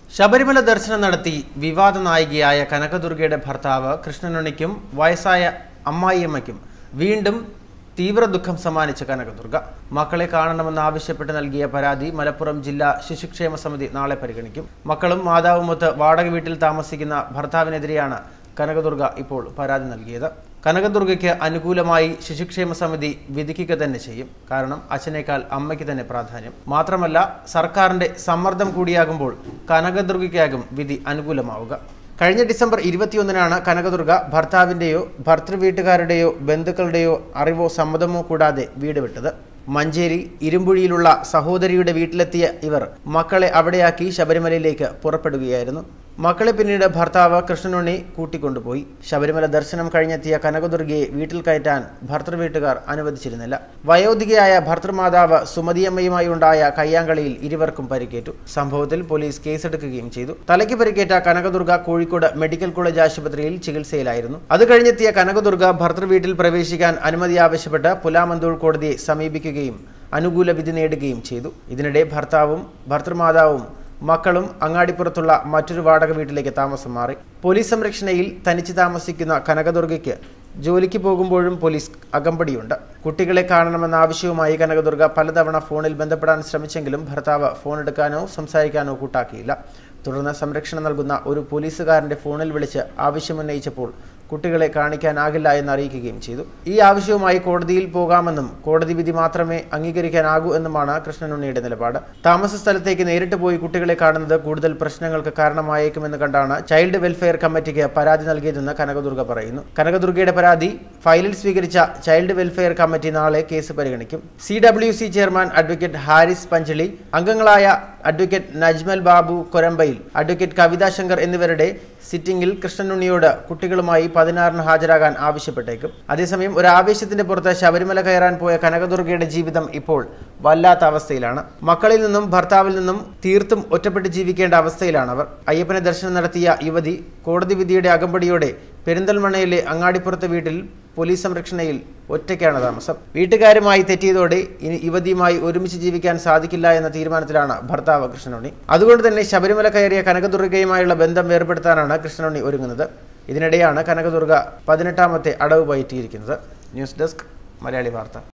ശബരിമല ദർശനം നടത്തി വിവാദ നായികയായ കനകദുർഗയുടെ ഭർത്താവ് കൃഷ്ണനുണ്ണിക്കും വയസ്സായ അമ്മായിയമ്മയ്ക്കും വീണ്ടും തീവ്ര ദുഃഖം സമ്മാനിച്ച കനകദുർഗ മക്കളെ കാണണമെന്ന് ആവശ്യപ്പെട്ട് നൽകിയ പരാതി മലപ്പുറം ജില്ലാ ശിശുക്ഷേമ സമിതി നാളെ പരിഗണിക്കും. മക്കളും മാതാവുമൊത്ത് വാടക വീട്ടിൽ താമസിക്കുന്ന ഭർത്താവിനെതിരെയാണ് കനകദുർഗ ഇപ്പോൾ പരാതി നൽകിയത്. കനകദുർഗയ്ക്ക് അനുകൂലമായി ശിശുക്ഷേമ സമിതി വിധിക്കുക തന്നെ ചെയ്യും. കാരണം അച്ഛനേക്കാൾ അമ്മയ്ക്ക് തന്നെ പ്രാധാന്യം. മാത്രമല്ല, സർക്കാരിന്റെ സമ്മർദ്ദം കൂടിയാകുമ്പോൾ കനകദുർഗയ്ക്കാകും വിധി അനുകൂലമാവുക. കഴിഞ്ഞ ഡിസംബർ 21-നാണ് കനകദുർഗ ഭർത്താവിന്റെയോ ഭർത്തൃവീട്ടുകാരുടെയോ ബന്ധുക്കളുടെയോ അറിവോ സമ്മതമോ കൂടാതെ വീട് വിട്ടത്. മഞ്ചേരി ഇരുമ്പുഴിയിലുള്ള സഹോദരിയുടെ വീട്ടിലെത്തിയ ഇവർ മക്കളെ അവിടെയാക്കി ശബരിമലയിലേക്ക് പുറപ്പെടുകയായിരുന്നു. മക്കളെ പിന്നീട് ഭർത്താവ് കൃഷ്ണനുണ്ണി കൂട്ടിക്കൊണ്ടുപോയി. ശബരിമല ദർശനം കഴിഞ്ഞെത്തിയ കനകദുർഗയെ വീട്ടിൽ കയറ്റാൻ ഭർത്തൃവീട്ടുകാർ അനുവദിച്ചിരുന്നില്ല. വയോധികയായ ഭർത്തൃമാതാവ് സുമതിയമ്മയുമായി ഉണ്ടായ കയ്യാങ്കളിയിൽ ഇരുവർക്കും പരിക്കേറ്റു. സംഭവത്തിൽ പോലീസ് കേസെടുക്കുകയും ചെയ്തു. തലയ്ക്ക് പരിക്കേറ്റ കനകദുർഗ കോഴിക്കോട് മെഡിക്കൽ കോളേജ് ആശുപത്രിയിൽ ചികിത്സയിലായിരുന്നു. അത് കഴിഞ്ഞെത്തിയ കനകദുർഗ ഭർത്തൃവീട്ടിൽ പ്രവേശിക്കാൻ അനുമതി ആവശ്യപ്പെട്ട് പുലാമന്തൂർ കോടതിയെ സമീപിക്കുകയും അനുകൂല വിധി നേടുകയും ചെയ്തു. ഇതിനിടെ ഭർത്താവും ഭർത്തൃമാതാവും മക്കളും അങ്ങാടിപ്പുറത്തുള്ള മറ്റൊരു വാടക വീട്ടിലേക്ക് താമസം മാറി. പോലീസ് സംരക്ഷണയിൽ തനിച്ച് താമസിക്കുന്ന കനകദുർഗയ്ക്ക് ജോലിക്ക് പോകുമ്പോഴും പോലീസ് അകമ്പടിയുണ്ട്. കുട്ടികളെ കാണണമെന്ന ആവശ്യവുമായി കനകദുർഗ പലതവണ ഫോണിൽ ബന്ധപ്പെടാൻ ശ്രമിച്ചെങ്കിലും ഭർത്താവ് ഫോൺ എടുക്കാനോ സംസാരിക്കാനോ കൂട്ടാക്കിയില്ല. തുടർന്ന് സംരക്ഷണം നൽകുന്ന ഒരു പോലീസുകാരന്റെ ഫോണിൽ വിളിച്ച് ആവശ്യമുന്നയിച്ചപ്പോൾ കുട്ടികളെ കാണിക്കാനാകില്ല എന്ന് അറിയിക്കുകയും ചെയ്തു. ഈ ആവശ്യവുമായി കോടതിയിൽ പോകാമെന്നും കോടതി വിധി മാത്രമേ അംഗീകരിക്കാനാകൂ എന്നുമാണ് കൃഷ്ണനുണ്ണിയുടെ നിലപാട്. താമസ സ്ഥലത്തേക്ക് നേരിട്ട് പോയി കുട്ടികളെ കാണുന്നത് കൂടുതൽ പ്രശ്നങ്ങൾക്ക് കാരണമായേക്കുമെന്ന് കണ്ടാണ് ചൈൽഡ് വെൽഫെയർ കമ്മിറ്റിക്ക് പരാതി നൽകിയതെന്ന് കനകദുർഗ പറയുന്നു. കനകദുർഗയുടെ പരാതി ഫയലിൽ സ്വീകരിച്ച ചൈൽഡ് വെൽഫെയർ കമ്മിറ്റി നാളെ കേസ് പരിഗണിക്കും. CWC chairman advocate Haris Panchali, അംഗങ്ങളായ അഡ്വക്കേറ്റ് നജ്മൽ ബാബു കൊരമ്പയിൽ, അഡ്വക്കേറ്റ് കവിത ശങ്കർ എന്നിവരുടെ സിറ്റിംഗിൽ കൃഷ്ണനുണ്ണിയോട് കുട്ടികളുമായി 16-ന് ഹാജരാകാൻ ആവശ്യപ്പെട്ടേക്കും. അതേസമയം ഒരു ആവേശത്തിന്റെ പുറത്ത് ശബരിമല കയറാൻ പോയ കനകദുർഗയുടെ ജീവിതം ഇപ്പോൾ വല്ലാത്ത അവസ്ഥയിലാണ്. മക്കളിൽ നിന്നും ഭർത്താവിൽ നിന്നും തീർത്തും ഒറ്റപ്പെട്ട് ജീവിക്കേണ്ട അവസ്ഥയിലാണ് അവർ. അയ്യപ്പനെ ദർശനം നടത്തിയ യുവതി കോടതി വിധിയുടെ അകമ്പടിയോടെ പെരിന്തൽമണ്ണയിലെ അങ്ങാടിപ്പുറത്തെ വീട്ടിൽ പോലീസ് സംരക്ഷണയിൽ ഒറ്റയ്ക്കാണ് താമസം. വീട്ടുകാരുമായി തെറ്റിയതോടെ ഇനി യുവതിയുമായി ഒരുമിച്ച് ജീവിക്കാൻ സാധിക്കില്ല എന്ന തീരുമാനത്തിലാണ് ഭർത്താവ് കൃഷ്ണനുണ്ണി. അതുകൊണ്ട് തന്നെ ശബരിമല കയറിയ കനകദുർഗയുമായുള്ള ബന്ധം വേർപെടുത്താനാണ് കൃഷ്ണനുണ്ണി ഒരുങ്ങുന്നത്. ഇതിനിടെയാണ് കനകദുർഗ 18-ാമത്തെ അടവ് പയറ്റിയിരിക്കുന്നത്. ന്യൂസ് ഡെസ്ക് മലയാളി വാർത്ത.